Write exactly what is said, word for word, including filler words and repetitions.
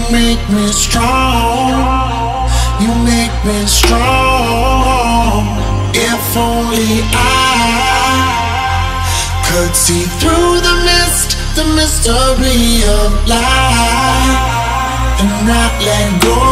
make me strong. You make me strong. If only I could see through the mist, the mystery of life, and not let go.